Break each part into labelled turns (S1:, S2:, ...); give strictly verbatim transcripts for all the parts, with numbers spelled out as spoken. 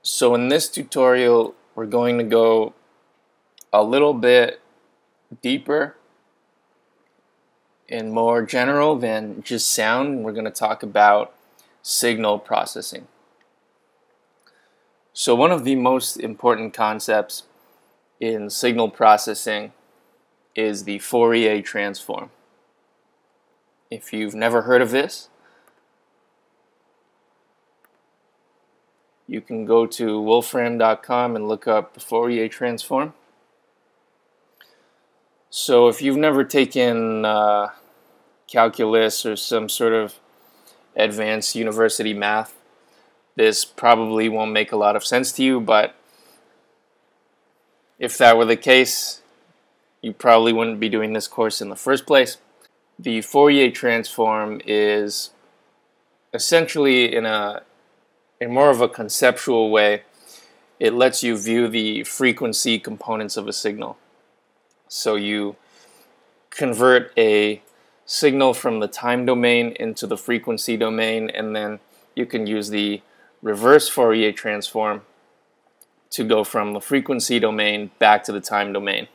S1: So in this tutorial, we're going to go a little bit deeper and more general than just sound. We're going to talk about signal processing. So one of the most important concepts in signal processing is the Fourier transform. If you've never heard of this, you can go to wolfram dot com and look up the Fourier transform. So if you've never taken uh, calculus or some sort of advanced university math, this probably won't make a lot of sense to you, but if that were the case, you probably wouldn't be doing this course in the first place. The Fourier transform is essentially in a in more of a conceptual way. It lets you view the frequency components of a signal. So you convert a signal from the time domain into the frequency domain, and then you can use the reverse Fourier transform to go from the frequency domain back to the time domain.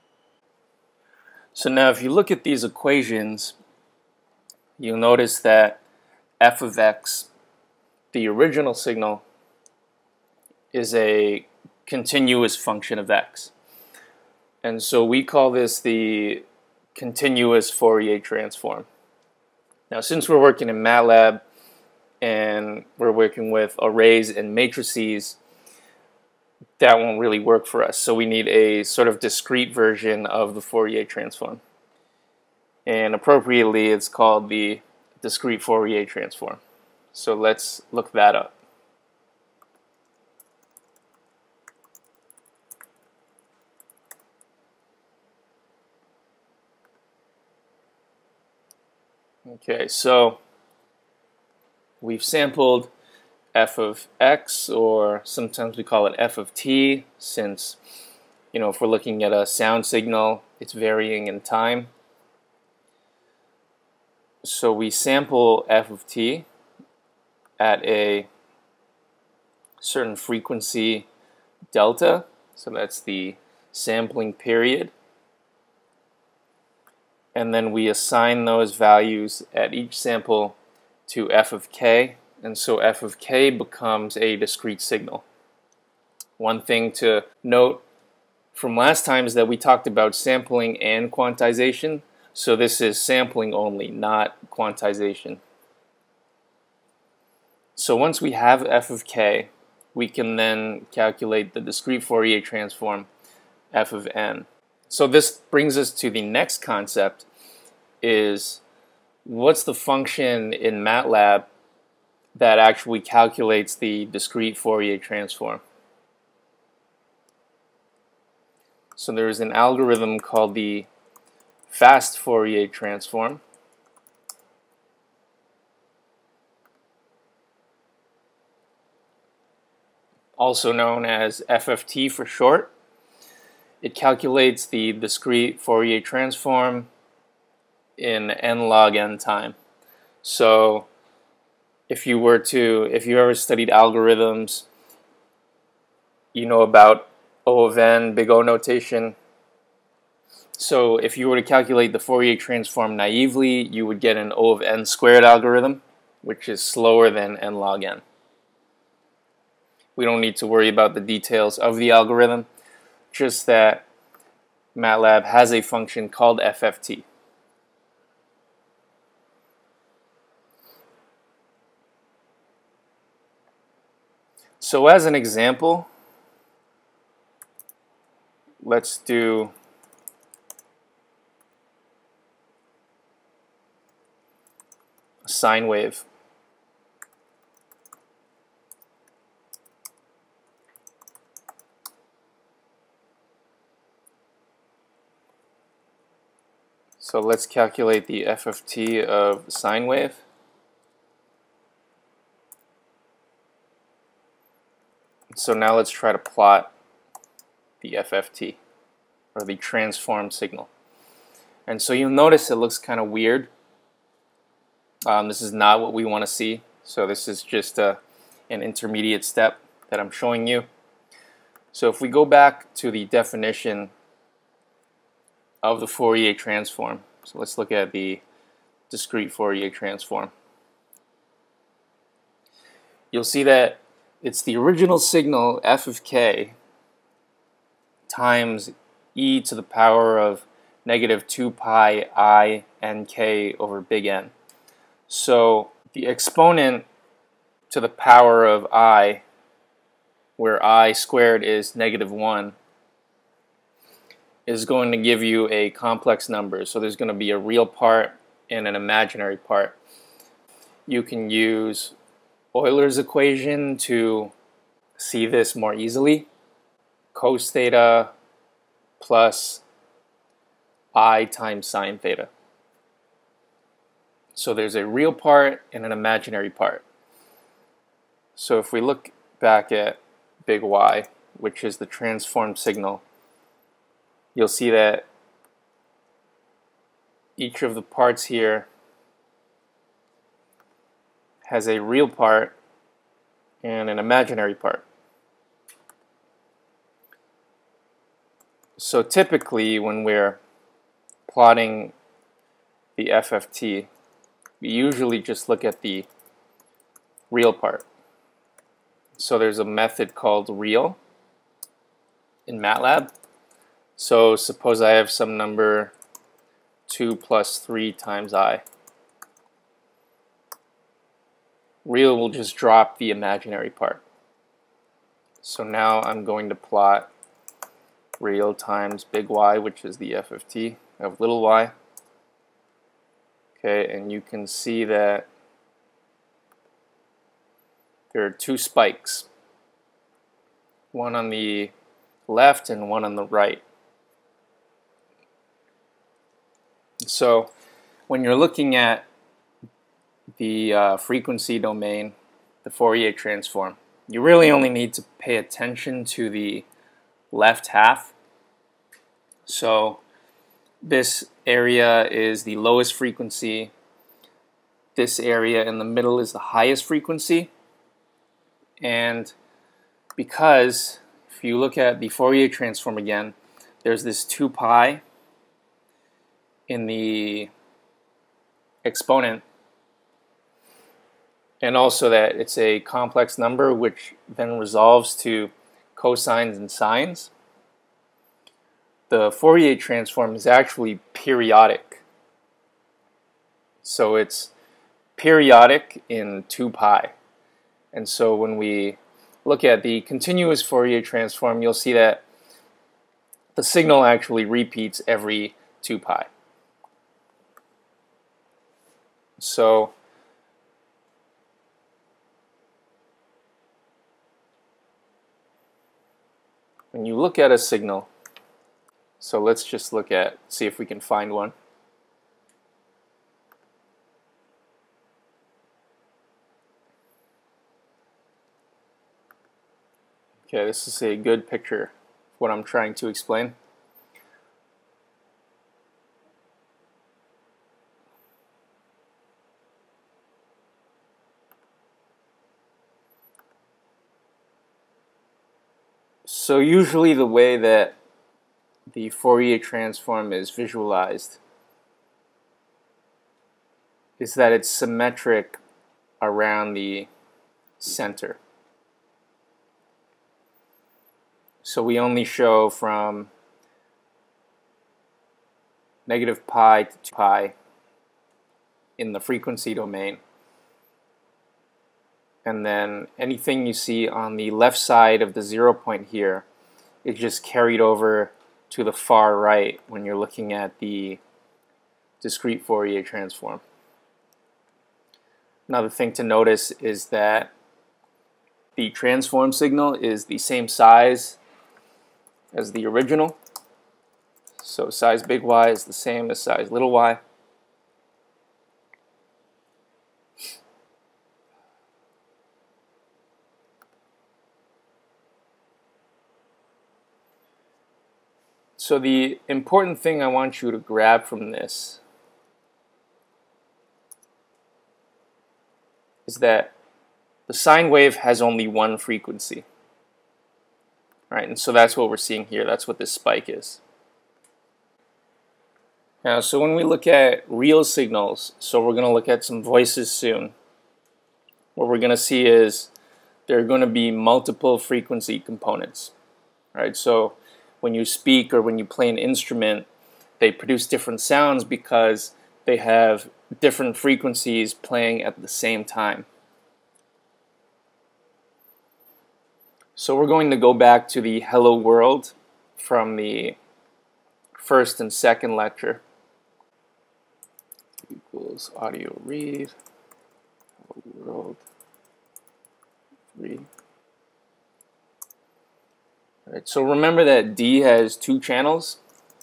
S1: So now if you look at these equations, you'll notice that f of x, the original signal, is a continuous function of x. And so we call this the continuous Fourier transform. Now since we're working in MATLAB and we're working with arrays and matrices, that won't really work for us. So we need a sort of discrete version of the Fourier transform. And appropriately, it's called the discrete Fourier transform. So let's look that up. Okay, so we've sampled f of x, or sometimes we call it f of t, since, you know, if we're looking at a sound signal, it's varying in time. So we sample f of t at a certain frequency delta, so that's the sampling period. And then we assign those values at each sample to f of k, and so f of k becomes a discrete signal. One thing to note from last time is that we talked about sampling and quantization, so this is sampling only, not quantization. So once we have f of k, we can then calculate the discrete Fourier transform f of n. So this brings us to the next concept, is what's the function in MATLAB that actually calculates the discrete Fourier transform? So there's an algorithm called the fast Fourier transform. Also known as F F T for short. It calculates the discrete Fourier transform in n log n time. So if you were to, if you ever studied algorithms, you know about O of n, big O notation. So if you were to calculate the Fourier transform naively, you would get an O of n squared algorithm, which is slower than n log n. We don't need to worry about the details of the algorithm, just that MATLAB has a function called F F T. So as an example, let's do a sine wave. So let's calculate the F F T of the sine wave. So now let's try to plot the F F T, or the transform signal. And so you'll notice it looks kind of weird. Um, this is not what we want to see, so this is just a, an intermediate step. that I'm showing you. So if we go back to the definition of the Fourier transform, so let's look at the discrete Fourier transform. You'll see that it's the original signal f of k times e to the power of negative two pi I n k over big N. So the exponent to the power of I, where I squared is negative one, is going to give you a complex number. So there's going to be a real part and an imaginary part. You can use Euler's equation to see this more easily. Cos theta plus I times sine theta. So there's a real part and an imaginary part. So if we look back at big Y, which is the transformed signal, you'll see that each of the parts here has a real part and an imaginary part. So typically when we're plotting the F F T, we usually just look at the real part. So there's a method called real in MATLAB. So suppose I have some number two plus three times I. Real will just drop the imaginary part. So now I'm going to plot real times big Y, which is the F F T of little y. Okay, and you can see that there are two spikes, one on the left and one on the right. So when you're looking at the uh, frequency domain, the Fourier transform, you really only need to pay attention to the left half. So this area is the lowest frequency. This area in the middle is the highest frequency. And because if you look at the Fourier transform again, there's this two pi in the exponent, and also that it's a complex number which then resolves to cosines and sines. The Fourier transform is actually periodic. So it's periodic in two pi. And so when we look at the continuous Fourier transform, you'll see that the signal actually repeats every two pi. So when you look at a signal, so let's just look at, see if we can find one. Okay, this is a good picture of what I'm trying to explain. So usually the way that the Fourier transform is visualized is that it's symmetric around the center. So we only show from negative pi to two pi in the frequency domain. And then anything you see on the left side of the zero point here is just carried over to the far right when you're looking at the discrete Fourier transform. Another thing to notice is that the transform signal is the same size as the original. So size big Y is the same as size little y. So the important thing I want you to grab from this is that the sine wave has only one frequency. right? And so that's what we're seeing here. That's what this spike is. Now, so when we look at real signals, so we're going to look at some voices soon. What we're going to see is there are going to be multiple frequency components, right? So when you speak or when you play an instrument, they produce different sounds because they have different frequencies playing at the same time. So we're going to go back to the Hello World from the first and second lecture. Equals audio read, Hello World, three. All right, so remember that D has two channels.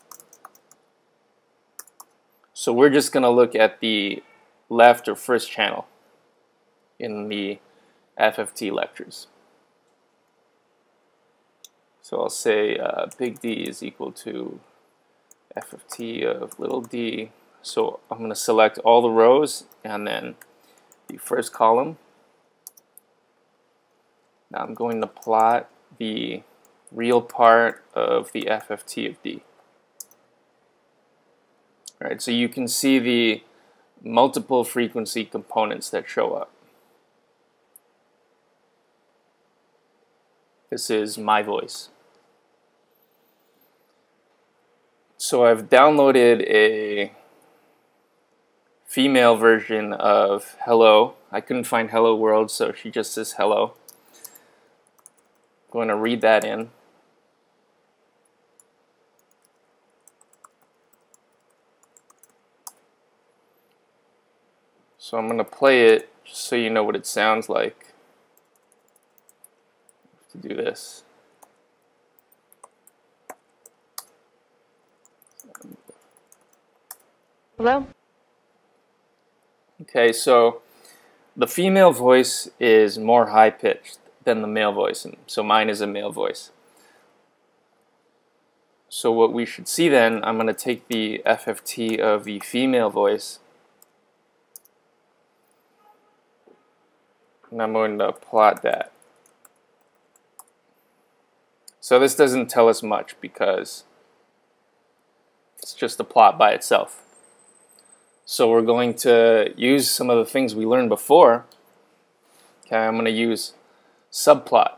S1: So we're just going to look at the left or first channel in the F F T lectures. So I'll say uh, big D is equal to F of T of little d. So I'm going to select all the rows and then the first column. Now I'm going to plot the real part of the F F T of D. All right, so you can see the multiple frequency components that show up. This is my voice. So I've downloaded a female version of Hello. I couldn't find Hello World, so she just says hello. I'm going to read that in. So I'm going to play it just so you know what it sounds like. To do this.
S2: Hello?
S1: Okay, so the female voice is more high-pitched than the male voice, and so mine is a male voice. So what we should see then, I'm going to take the F F T of the female voice, and I'm going to plot that. So this doesn't tell us much because it's just a plot by itself. So we're going to use some of the things we learned before. Okay, I'm going to use subplot.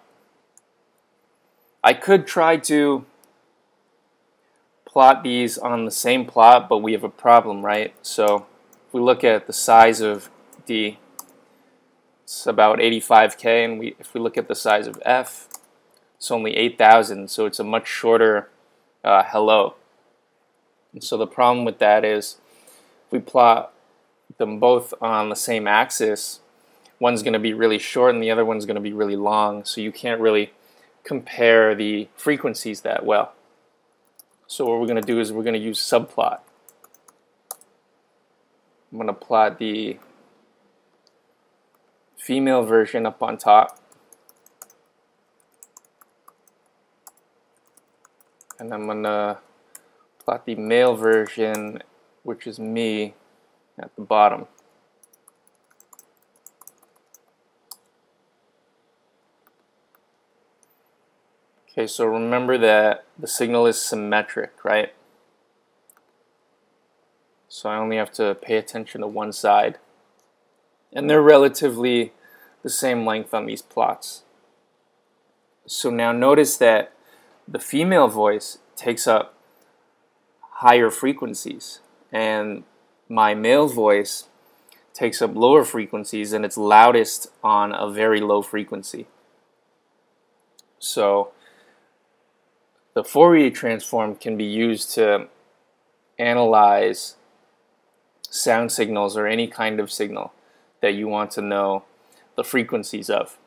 S1: I could try to plot these on the same plot, but we have a problem, right? So if we look at the size of D, it's about eighty-five K, and we, if we look at the size of F, it's only eight thousand, so it's a much shorter uh, hello. And so the problem with that is if we plot them both on the same axis, one's going to be really short and the other one's going to be really long, so you can't really compare the frequencies that well. So what we're going to do is we're going to use subplot. I'm going to plot the female version up on top, and I'm going to plot the male version, which is me, at the bottom. Okay, so remember that the signal is symmetric, right? So I only have to pay attention to one side. And they're relatively the same length on these plots. So now notice that the female voice takes up higher frequencies, and my male voice takes up lower frequencies, and it's loudest on a very low frequency. So the Fourier transform can be used to analyze sound signals or any kind of signal that you want to know the frequencies of.